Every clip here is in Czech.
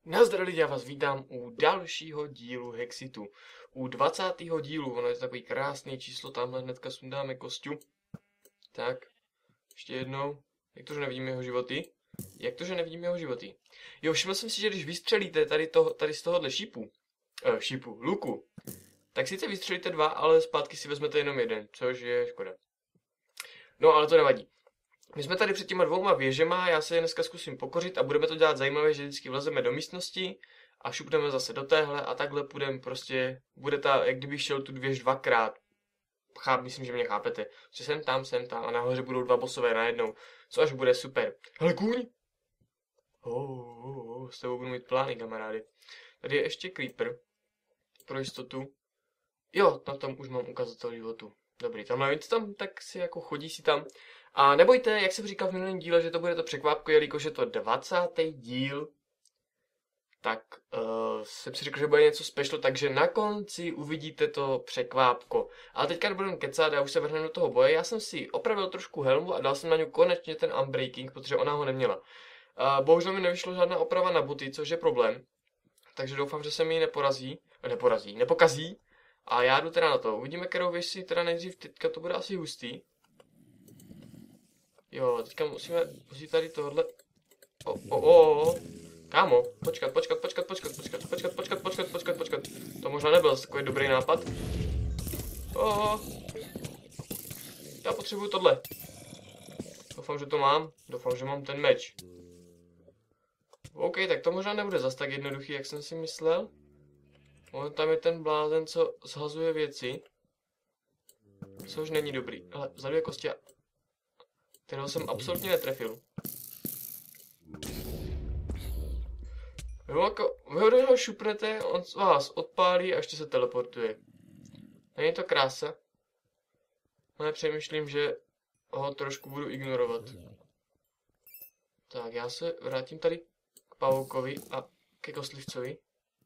Nazdar lidi, já vás vítám u dalšího dílu Hexitu. U 20. dílu, ono je to takový krásný číslo, tamhle hnedka sundáme kostu. Tak, ještě jednou. Jak to, že nevidíme jeho životy? Jak to, že nevidíme jeho životy? Jo, všiml jsem si, že když vystřelíte tady z tohohle luku, tak sice vystřelíte dva, ale zpátky si vezmete jenom jeden, což je škoda. No, ale to nevadí. My jsme tady před těma dvouma věžema, já se je dneska zkusím pokořit a budeme to dělat zajímavě, že vždycky vlezeme do místnosti a šupneme zase do téhle a takhle půjdeme prostě, bude ta, jak kdybych šel tu věž dvakrát. Myslím, že mě chápete. Že jsem tam a nahoře budou dva bossové najednou, což bude super. Hele, kůň! S tebou budu mít plány, kamarády. Tady je ještě creeper, pro jistotu. Jo, na tom už mám ukazatel životu. Dobrý, tamhle tam, tak si jako chodí si tam. A nebojte, jak jsem říkal v minulém díle, že to bude to překvápko, jelikož je to 20. díl, tak jsem si řekl, že bude něco special, takže na konci uvidíte to překvápko. Ale teďka nebudeme kecat, já už se vrhnu do toho boje. Já jsem si opravil trošku helmu a dal jsem na ně konečně ten unbreaking, protože ona ho neměla. Bohužel mi nevyšlo žádná oprava na boty, což je problém. Takže doufám, že se mi ji nepokazí. A já jdu teda na to. Uvidíme, kterou věž si teda nejdřív, teďka to bude asi hustý. Jo, teďka musí tady tohle. Kámo, počkat. To možná nebyl takový dobrý nápad. Já potřebuju tohle. Doufám, že to mám. Doufám, že mám ten meč. OK, tak to možná nebude zas tak jednoduchý, jak jsem si myslel. Tam je ten blázen, co zhazuje věci. Což není dobrý. Ale vzadu je kosti, kterého jsem absolutně netrefil. Vy do něho šupnete, on vás odpálí a ještě se teleportuje. Není to krása? Ale přemýšlím, že ho trošku budu ignorovat. Tak, já se vrátím tady k pavoukovi a ke kostlivcovi.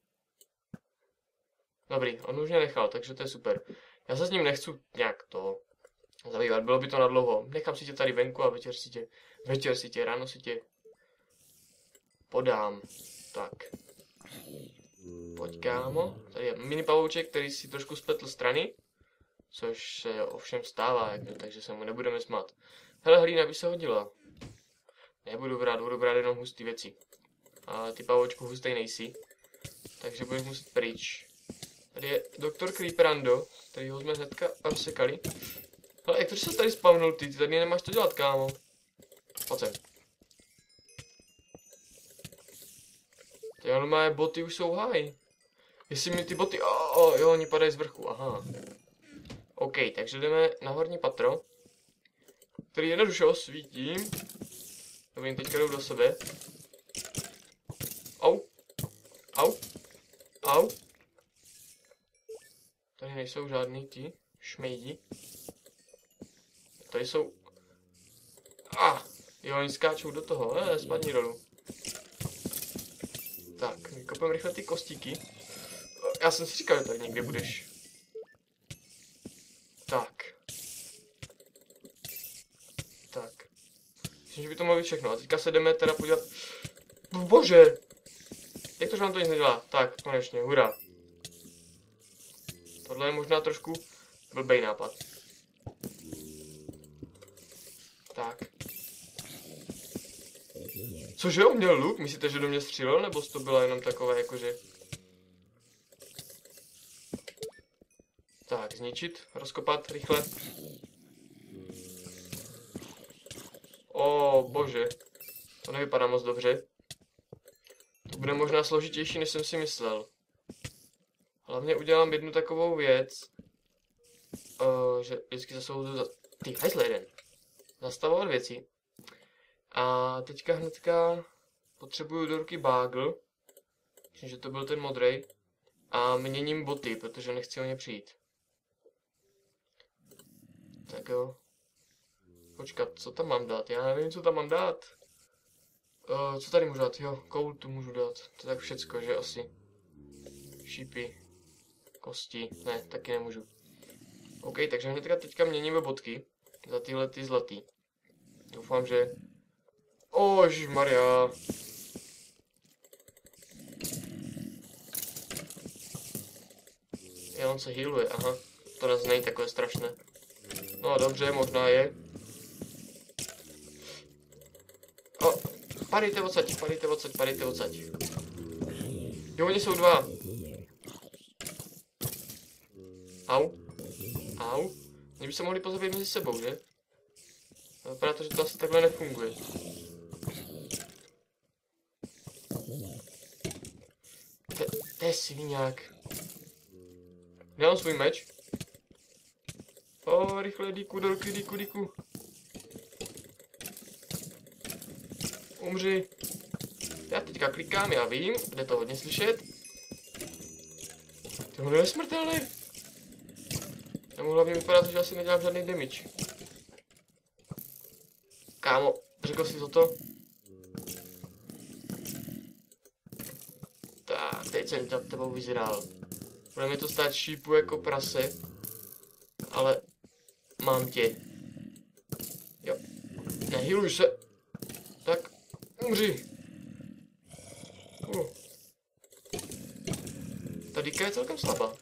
Dobrý, on už mě nechal, takže to je super. Já se s ním nechci nějak to zabývat, bylo by to nadlouho. Nechám si tě tady venku a večer si tě, ráno si tě podám. Tak. Pojď, kámo. Tady je mini pavouček, který si trošku spletl strany. Což se ovšem stává, takže se mu nebudeme smát. Hele, hlína by se hodila. Nebudu brát, budu brát jenom hustý věci. A ty pavoučku hustej nejsi. Takže budeš muset pryč. Tady je doktor Creeperando, který ho jsme hnedka rozsekali. Ale jak to, že se tady spawnul ty tady nemáš to dělat, kámo. Pojď sem. Ty moje boty už jsou high. Jestli mi ty boty, jo, oni padají z vrchu, aha. OK, takže jdeme na horní patro, který jednoduše osvítím. Dobrý, teďka jdu do sebe. Au. Tady nejsou žádný ti šmejdi. Tady jsou. Jo, oni skáčou do toho, spadni dolů. Tak, vykopeme rychle ty kostíky. Já jsem si říkal, že tady někde budeš. Tak. Myslím, že by to mohlo být všechno. A teďka se jdeme teda podívat. Bože! Jak to, že vám to nic nedělá? Tak, konečně, hurá. Tohle je možná trošku blbej nápad. Tak. Cože, on měl luk? Myslíte, že do mě střílel? Nebo to byla jenom takové jakože... Tak, zničit, rozkopat, rychle. Bože. To nevypadá moc dobře. To bude možná složitější, než jsem si myslel. Hlavně udělám jednu takovou věc, že vždycky zase budu ty hajzle jeden. Zastavovat věci. A teďka hnedka potřebuju do ruky bágl. Myslím, že to byl ten modrej. A měním boty, protože nechci o ně přijít. Tak jo. Počkat, co tam mám dát? Já nevím, co tam mám dát. Co tady můžu dát? Jo, koul tu můžu dát. To je tak všecko, že asi. Šípy. Kosti. Ne, taky nemůžu. OK, takže hnedka teďka měníme bodky. Za tyhle ty zlatý. Doufám, že... Ježišmarja. Jo, on se healuje, aha. To nás není takové strašné. No dobře, možná je. O, padejte odsaď, padejte odsaď, padejte odsaď. Jo, oni jsou dva. Au. Au. Oni by se mohli pozabít mezi sebou, že? Vypadá to, že to asi takhle nefunguje. To je sviňák. Nemám svůj meč. O, rychle, díku, do ruky, díku. Umři. Já teďka klikám, já vím, jde to hodně slyšet. Tohle je smrtelný. Já mu hlavně vypadá, že asi nedělám žádný damage. Kámo, řekl jsi to? Tak, teď jsem nad tebou vyzrál. Bude mi to stát šípu jako prase. Ale mám tě. Jo. Nehyluj se. Tak, umři. Ta dýka je celkem slabá.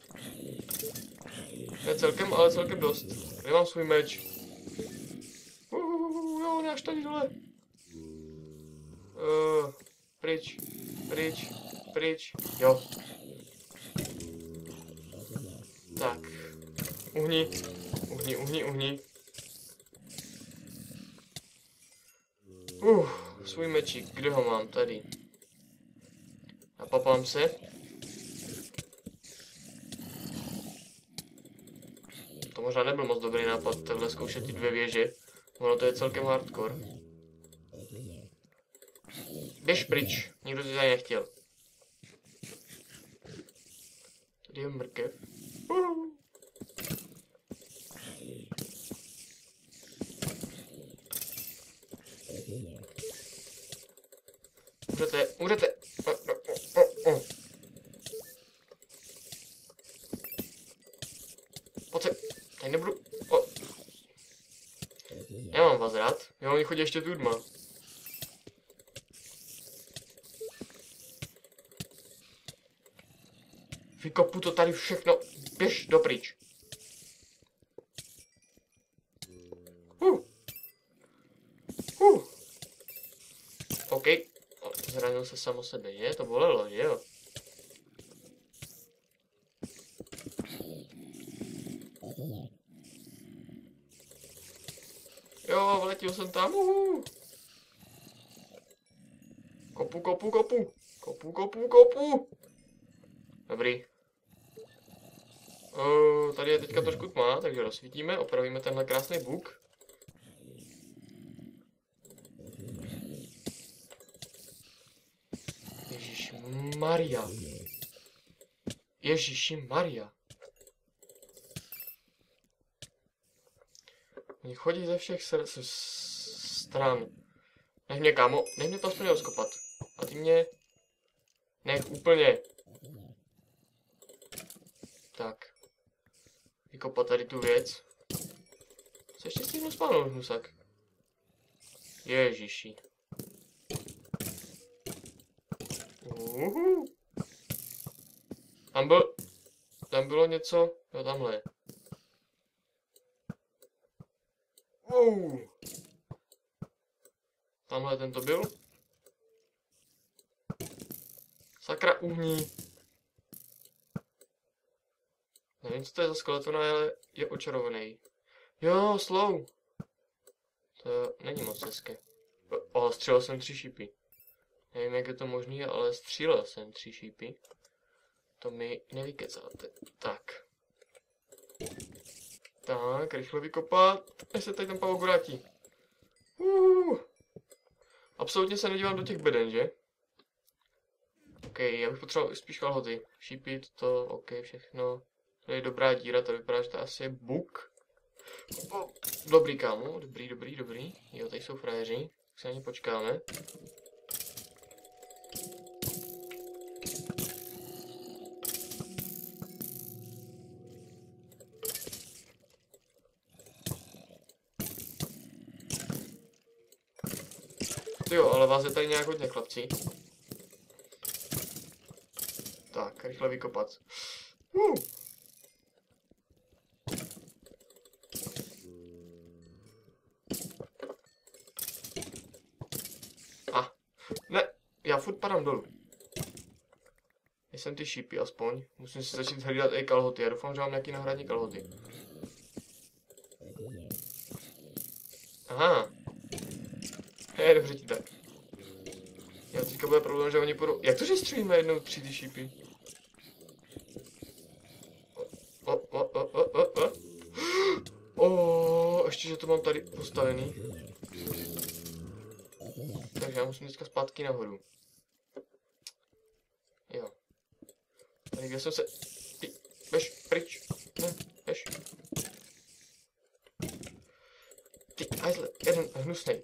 Ne celkem, ale celkem dost. Nemám svůj meč. Jo, ne až tady dole. Pryč. Jo. Tak. Uhni. Svůj mečík, kde ho mám? Tady. Napapám se. To možná nebyl moc dobrý nápad, takhle zkoušet ty dvě věže. Ono to je celkem hardcore. Běž pryč, nikdo to tady nechtěl. Tady je mrkev. Umřete. Pojď se, tady nebudu. Já mám vás rád. Jo, oni chodí ještě tudma. Vykopu to tady všechno. Běž dopryč. OK. Zranil se samo sebe, že? To bolelo, že jo? Jo, vletěl jsem tam. Kopu. Dobrý. Tady je teďka trošku tma, takže rozsvítíme, opravíme tenhle krásný buk. Ježíši Maria. Oni chodí ze všech stran. Nech mě, kámo, nech mě to aspoň rozkopat. A ty mě nech úplně. Tak. Vykopat tady tu věc. Co ještě s tím spánul, hnusak? Ježiši. Tam bylo něco, jo, tamhle je. Tamhle tento byl. Sakra, uhní. Nevím, co to je za skeletona, ale je očarovaný. Jo, slow. To není moc hezké. Střelil jsem 3 šípy. Nevím, jak je to možné, ale střílel jsem 3 šípy. To mi nevykecáte. Tak. Tak, rychle vykopat. Než se tady ten pavouk vrátí. Absolutně se nedívám do těch beden, že? OK, já bych potřeboval spíš kalhoty. Šípy, to, OK, všechno. To je dobrá díra, to vypadá, že to asi je buk. Dobrý, kámo, dobrý. Jo, tady jsou frajeři, tak se na ně počkáme. Jo, ale vás je tady nějak hodně, chlapci. Tak, rychle vykopat. furt padám dolů. Jsem ty šípy aspoň. Musím si začít hlídat i kalhoty. Já doufám, že mám nějaký náhradní kalhoty. Aha. Hej, dobře ti tak. Já teďka bude problém, že oni půjdou... Jak to, že střelíme jednou 3 ty šípy? Ještě, že to mám tady postavený. Takže já musím teďka zpátky nahoru. Jo. Tady kde jsem se... Ty, běž, pryč. Ne, běž. Ty, hajzle, jeden hnusnej.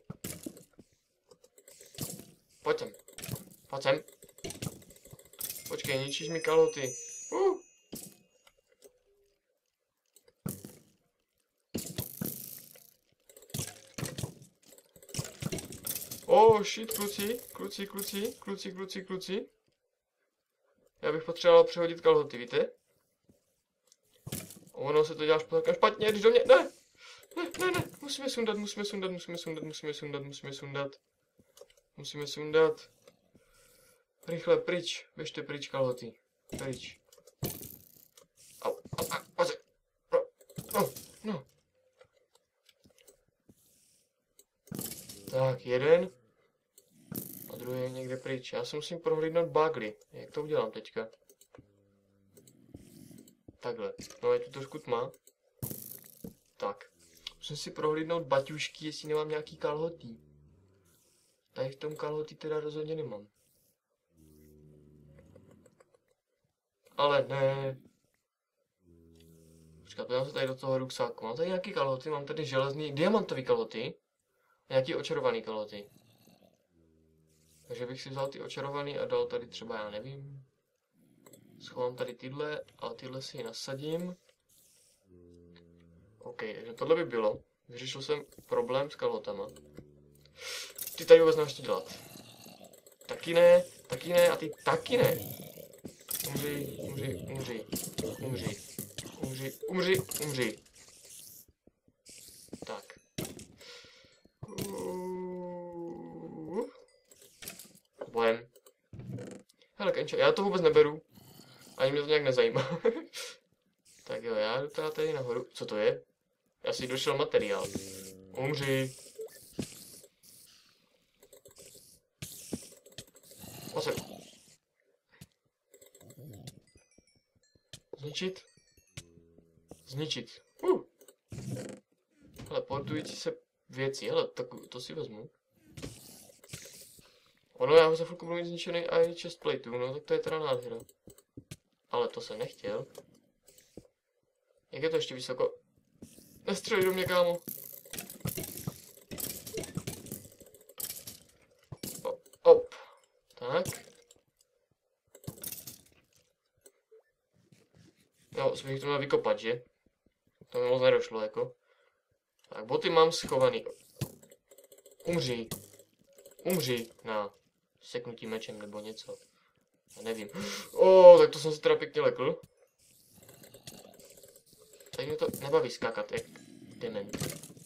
Pojď sem. Pojď sem. Počkej, ničíš mi kalhoty. Shit, kluci. Já bych potřeboval přehodit kalhoty, víte? Ono se to dělá špatně, když do mě... Ne! Ne, musíme sundat. Rychle, pryč, běžte pryč kalhoty. Pryč. Au, no. Tak, jeden. A druhý je někde pryč. Já si musím prohlídnout bagly. Jak to udělám teďka? Takhle. No je tu trošku tma. Tak. Musím si prohlídnout baťušky, jestli nemám nějaký kalhoty. Tady v tom kalhoty teda rozhodně nemám. Ale ne. Počkat, podívám se tady do toho ruksáku. Mám tady nějaký kalhoty, mám tady železný, diamantový kalhoty. Nějaký očarovaný kalhoty. Takže bych si vzal ty očarovaný a dal tady třeba, já nevím. Schovám tady tyhle a tyhle si nasadím. OK, takže tohle by bylo. Vyřešil jsem problém s kalhotama. Ty tady vůbec nemáš to dělat. Taky ne a ty taky ne. Umři. Tak. Bohem. Hele, Kenčo, já to vůbec neberu. Ani mě to nějak nezajímá. Tak jo, já jdu teda tady nahoru. Co to je? Já si došel materiál. Umři. Osem. Zničit. Hele, portující se věci. Hele, tak to si vezmu. Ono, já ho za chvilku budu mít zničený i chestplateů, no tak to je teda nádhera. Ale to jsem nechtěl. Jak je to ještě vysoko? Nestřeli do mě, kámo. Op. Tak. No, bych to měl vykopat, že? To mi moc nedošlo, jako. Tak, boty mám schovaný. Umři na seknutí mečem nebo něco. Já nevím. Tak to jsem se teda pěkně lekl. Tady mě to nebaví skákat, jak dement.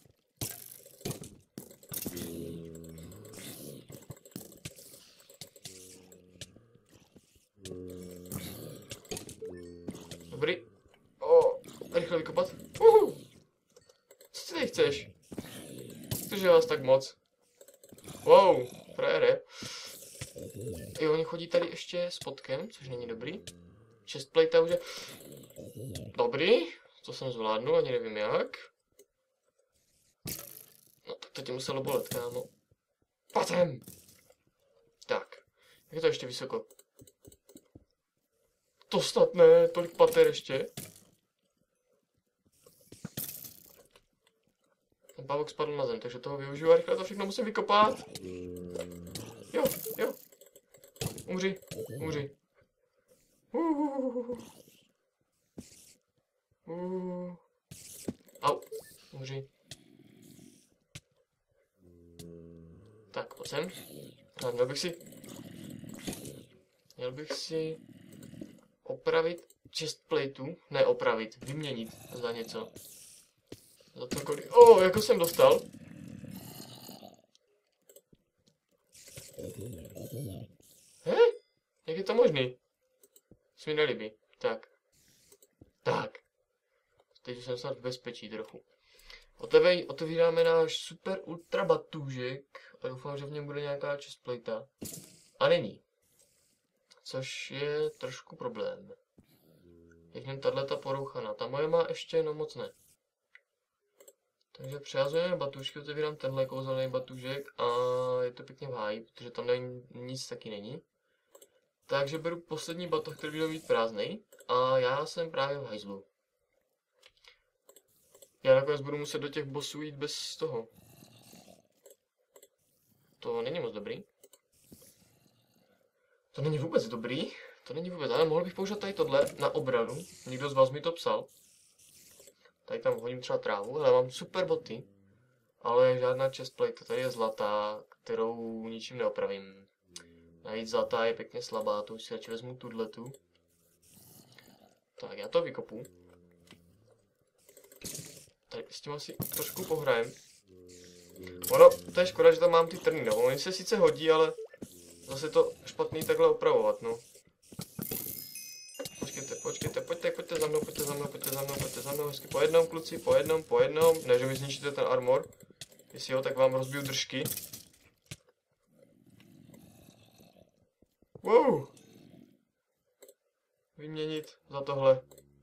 Dobrý. Rychle vykopat. Co ty tady chceš? Cože vás tak moc? Wow, frére. Jo, oni chodí tady ještě s potkem, což není dobrý. Chestplate už je... Dobrý, to jsem zvládnu, ani nevím jak. No tak to tě muselo bolet, kámo. Patem! Tak, jak je to ještě vysoko? To snad ne, tolik pater ještě. Ten pavok spadl na zem, takže toho využiju a rychle to všechno musím vykopat. Jo. Umři. Au. Umři. Tak, pojď sem. A měl bych si opravit chestplateů. Ne opravit, vyměnit za něco. Za to kolik... jako jsem dostal. mi nelíbí. Tak. Tak. Teď jsem snad v bezpečí trochu. Otevíráme náš super ultra batůžek a doufám, že v něm bude nějaká chestplate. A není. Což je trošku problém. Je v něm tato porouchaná. Ta moje má ještě, no moc ne. Takže přehazujeme batůžky, otevírám tenhle kouzelný batůžek a je to pěkně v háji, protože tam nic taky není. Takže beru poslední batoh, který by měl být prázdnej a já jsem právě v hajzlu. Já nakonec budu muset do těch bossů jít bez toho. To není moc dobrý. To není vůbec dobrý. To není vůbec, ale mohl bych použít tady tohle na obranu. Někdo z vás mi to psal. Tady tam hodím třeba trávu, ale mám super boty. Ale žádná chestplate, tady je zlatá, kterou ničím neopravím. Najít zlatá je pěkně slabá, to už si radši vezmu tuhletu. Tak, já to vykopu. Tady s tím asi trošku pohrajem. Ono, to je škoda, že tam mám ty trny, no. Oni se sice hodí, ale zase to špatný takhle opravovat, no. Počkejte, pojďte za mnou, hezky po jednom, kluci, po jednom. Ne, že mi zničíte ten armor. Jestli jo, tak vám rozbiju držky. Wow. Vyměnit za tohle.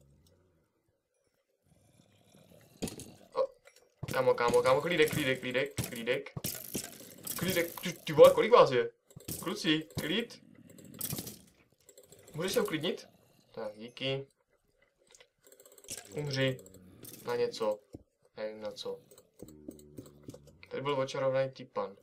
Kámo, klídek. Ty vole, kolik vás je? Kluci, klid. Můžeš se uklidnit? Tak, díky. Umři. Na něco. Nevím na co. Tady byl očarovný typan.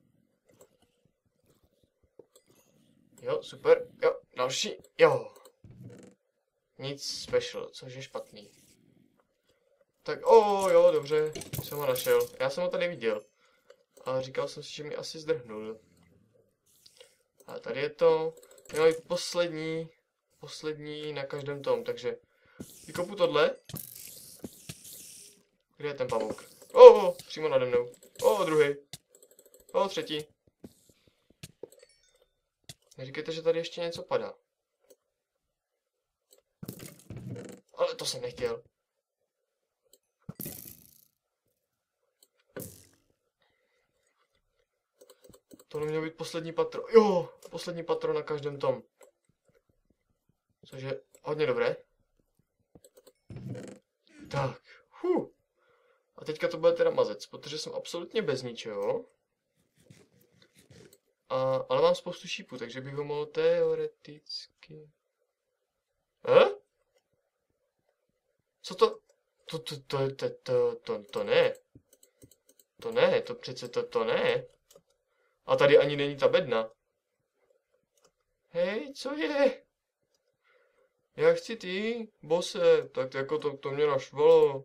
Jo, super. Jo, další. Jo. Nic special, což je špatný. Tak, jo, dobře, jsem ho našel. Já jsem ho tady viděl. A říkal jsem si, že mi asi zdrhnul. A tady je to. Měl být poslední na každém tom, takže vykopu tohle. Kde je ten pavouk? Přímo nade mnou. Druhý. Třetí. Neříkejte, že tady ještě něco padá. Ale to jsem nechtěl. Tohle mělo být poslední patro. Jo, poslední patro na každém tom. Což je hodně dobré. Tak. A teďka to bude teda mazec, protože jsem absolutně bez ničeho. Ale mám spoustu šípů, takže bych ho mohl teoreticky... Co to? To ne. To ne, to přece to ne. A tady ani není ta bedna. Hej, co je? Já chci ty, bose, tak jako to mě naštvalo.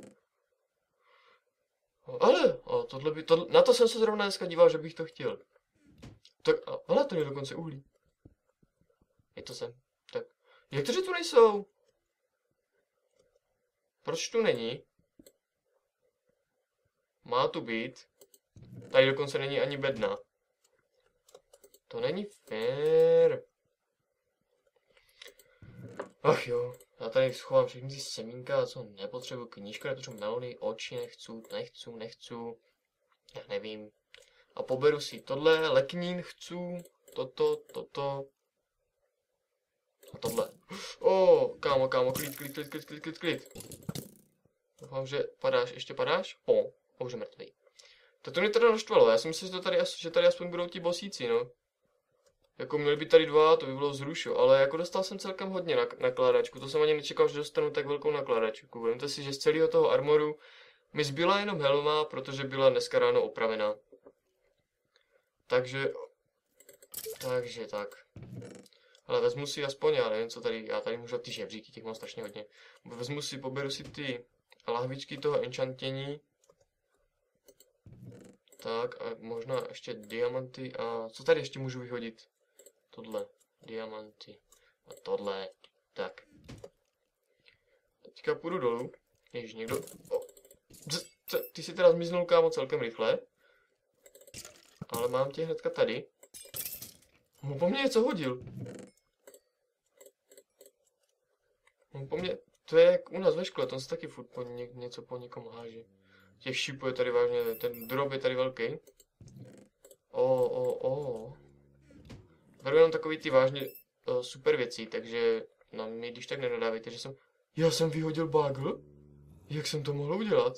Ale, na to jsem se zrovna dneska díval, že bych to chtěl. Tak, ale to je dokonce uhlí. Je to sem. Tak, jak to, že tu nejsou? Proč tu není? Má tu být. Tady dokonce není ani bedna. To není fér. Ach jo, já tady schovám všechny ty semínka, co nepotřebuji, knížku, nepotřebuji melony, oči, nechci. Já nevím. A poberu si tohle, leknín chci, toto. A tohle. Kámo, klid. Doufám, že padáš, ještě padáš? Už je mrtvý. To mě teda naštvalo, já si myslím, že tady aspoň budou ti bosíci, no. Jako měli by tady dva, to by bylo zrušo, ale jako dostal jsem celkem hodně nakládačku, to jsem ani nečekal, že dostanu tak velkou nakládačku. Vemte si, že z celého toho armoru mi zbyla jenom helma, protože byla dneska ráno opravená. Takže tak. Ale vezmu si aspoň, já nevím co tady, já tady můžu ty žebříky, těch mám strašně hodně. Poberu si ty lahvičky toho enchantění. Tak a možná ještě diamanty a co tady ještě můžu vyhodit? Tohle, diamanty a tohle, tak. Teďka půjdu dolů, ježiš, někdo, ty si teda zmiznul, kámo, celkem rychle. Ale mám tě hnedka tady. Po mně něco hodil. No, po mně, to je jak u nás ve škole, tam se taky furt něco po někom háže. Těch šípů je tady vážně, ten drop je tady velký. Beru jenom takový ty vážně super věci, takže na mě když tak nenadávejte, že jsem... Já jsem vyhodil bagel? Jak jsem to mohl udělat?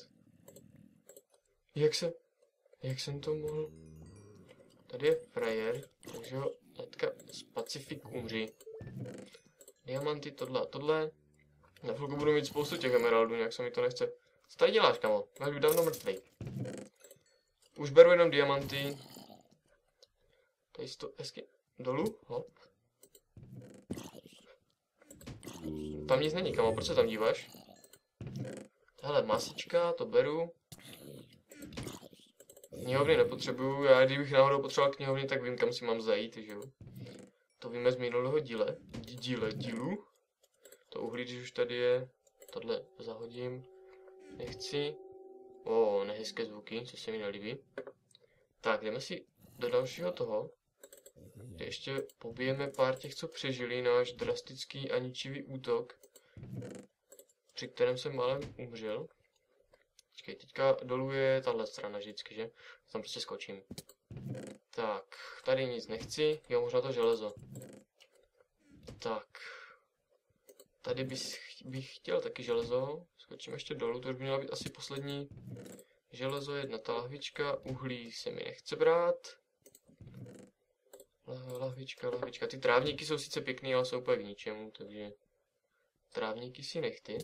Jak jsem to mohl... Tady je frajer, takže ho hnedka z Pacifik umří. Diamanty, tohle a tohle. Na chvilku budu mít spoustu těch emeraldů, nějak se mi to nechce. Co tady děláš, kamo? Máš být dávno mrtvej. Už beru jenom diamanty. Tady si to hezky dolů, hop. Tam nic není, kamo, proč se tam díváš? Hele, masička, to beru. Knihovny nepotřebuju, já kdybych náhodou potřeboval knihovny, tak vím, kam si mám zajít, že jo. To víme z minulého dílu. To uhlí, když už tady je, tohle zahodím. Nechci. Nehezké zvuky, co se mi nelíbí. Tak, jdeme si do dalšího toho. Kde ještě pobijeme pár těch, co přežili náš drastický a ničivý útok. Při kterém jsem málem umřel. Počkej, teďka dolů je tahle strana vždycky, že? Tam prostě skočím. Tak, tady nic nechci. Jo, možná to železo. Tak. Tady bych chtěl taky železo. Skočím ještě dolů, to už by měla být asi poslední. Železo, jedna ta lahvička, uhlí se mi nechce brát. Lahvička. Ty trávníky jsou sice pěkný, ale jsou úplně k ničemu, takže... Trávníky si nechty.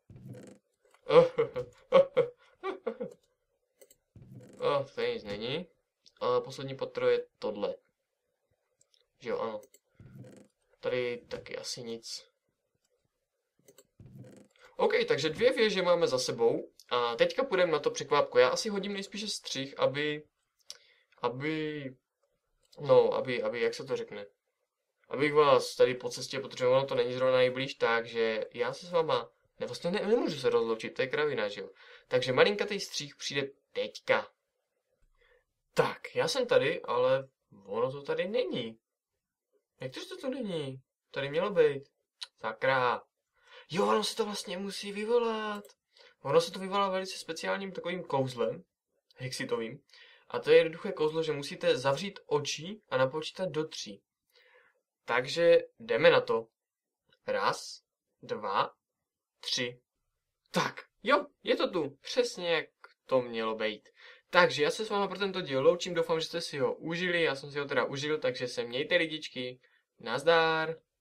Tady nic není. A poslední patro je tohle. Že jo, ano. Tady taky asi nic. OK, takže 2 věže máme za sebou. A teďka půjdeme na to překvápko. Já asi hodím nejspíše střih, aby, jak se to řekne. Abych vás tady po cestě, protože ono to není zrovna nejblíž, takže já se s váma, vlastně nemůžu se rozloučit, to je kravina, že jo. Takže malinkatý střih přijde teďka. Tak, já jsem tady, ale ono to tady není. Jak to, že to tu není? Tady mělo být. Sakra. Jo, ono se to vlastně musí vyvolat. Ono se to vyvolá velice speciálním takovým kouzlem, hexitovým. A to je jednoduché kouzlo, že musíte zavřít oči a napočítat do 3. Takže jdeme na to. 1, 2, 3. Tak, jo, je to tu. Přesně jak to mělo být. Takže já se s váma pro tento díl loučím, doufám, že jste si ho užili. Já jsem si ho teda užil, takže se mějte lidičky. Nazdár.